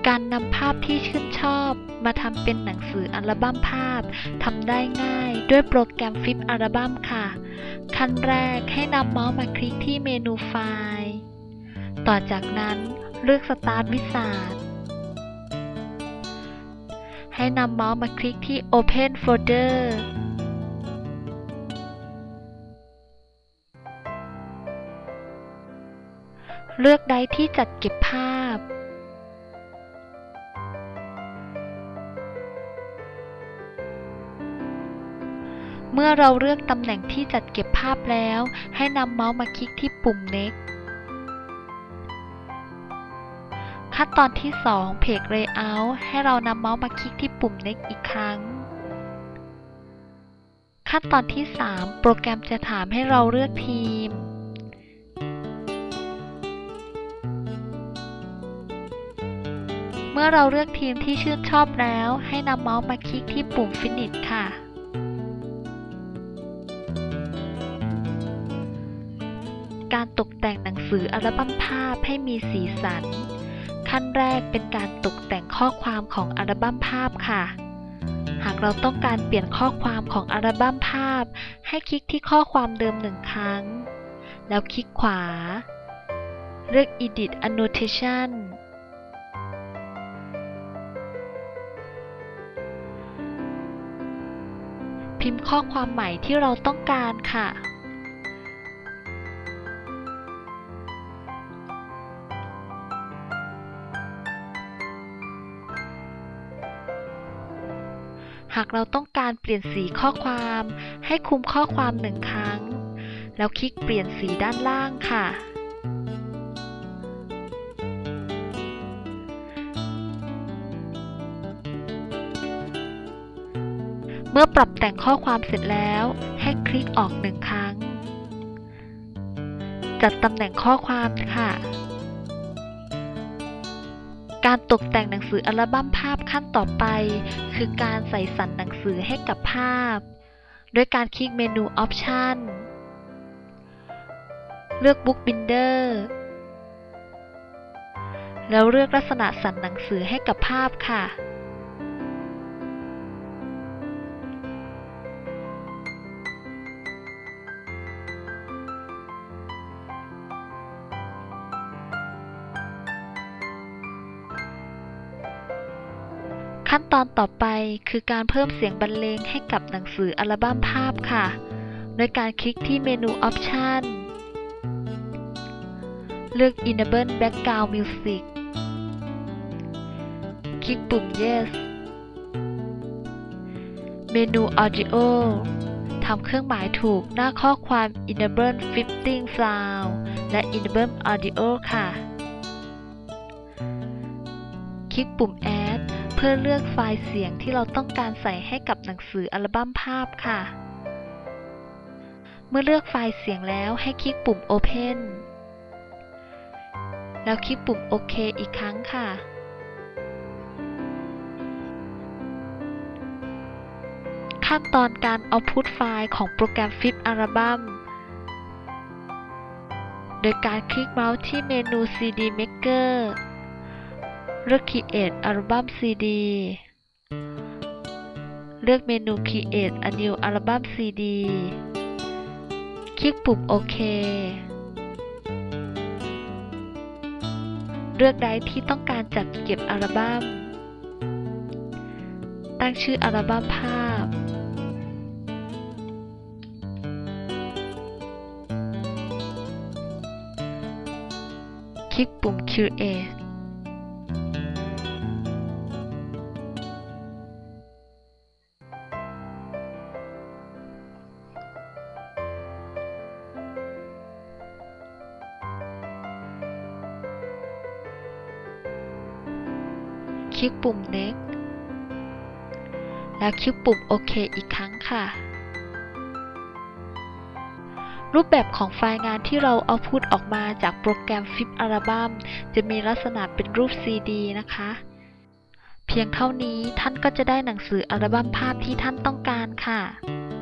การนำภาพที่ชื่นชอบมาทำเป็นหนังสืออัลบั้มภาพทำได้ง่ายด้วยโปรแกรม Flip Album ค่ะขั้นแรกให้นำเมาส์มาคลิกที่เมนูไฟล์ต่อจากนั้นเลือก Start Wizard ให้นำเมาส์มาคลิกที่ Open Folder เลือกไดร์ที่จัดเก็บภาพเมื่อเราเลือกตำแหน่งที่จัดเก็บภาพแล้วให้นำเมาส์มาคลิกที่ปุ่ม Next ขั้นตอนที่ 2 Page Layout ให้เรานำเมาส์มาคลิกที่ปุ่ม Next อีกครั้งขั้นตอนที่ 3 โปรแกรมจะถามให้เราเลือกทีมเมื่อเราเลือกทีมที่ชื่นชอบแล้วให้นำเมาส์มาคลิกที่ปุ่ม Finish ค่ะการตกแต่งหนังสืออัลบั้มภาพให้มีสีสันขั้นแรกเป็นการตกแต่งข้อความของอัลบั้มภาพค่ะหากเราต้องการเปลี่ยนข้อความของอัลบั้มภาพให้คลิกที่ข้อความเดิม1 ครั้งแล้วคลิกขวาเลือก Edit Annotation พิมพ์ข้อความใหม่ที่เราต้องการค่ะหากเราต้องการเปลี่ยนสีข้อความให้คุมข้อความ1 ครั้งแล้วคลิกเปลี่ยนสีด้านล่างค่ะเมื่อปรับแต่งข้อความเสร็จแล้วให้คลิกออก1 ครั้งจัดตำแหน่งข้อความค่ะการตกแต่งหนังสืออัลบั้มภาพขั้นต่อไปคือการใส่สันหนังสือให้กับภาพด้วยการคลิกเมนู Option เลือก Book Binder แล้วเลือกลักษณะสันหนังสือให้กับภาพค่ะขั้นตอนต่อไปคือการเพิ่มเสียงบรรเลงให้กับหนังสืออัลบั้มภาพค่ะโดยการคลิกที่เมนู Option เลือก Enable Background Music คลิกปุ่ม Yes เมนู Audio ทำเครื่องหมายถูกหน้าข้อความ Enable Flipping Sound และ Enable Audio ค่ะคลิกปุ่ม Addเพื่อเลือกไฟล์เสียงที่เราต้องการใส่ให้กับหนังสืออัลบั้มภาพค่ะเมื่อเลือกไฟล์เสียงแล้วให้คลิกปุ่ม Open แล้วคลิกปุ่มโอเคอีกครั้งค่ะขั้นตอนการ Output ไฟล์ของโปรแกรม Flip Album โดยการคลิกเมาส์ที่เมนู CD Makerเลือก Create Album CD เลือกเมนู Create a New Album CD คลิกปุ่มโอเคเลือกไดร์ที่ต้องการจัดเก็บอัลบั้มตั้งชื่ออัลบั้มภาพคลิกปุ่ม Createคลิกปุ่ม Next แล้วคลิกปุ่มโอเคอีกครั้งค่ะรูปแบบของไฟล์งานที่เราเอาพุทออกมาจากโปรแกรม Flip Album จะมีลักษณะเป็นรูป CD นะคะเพียงเท่านี้ท่านก็จะได้หนังสืออัลบั้มภาพที่ท่านต้องการค่ะ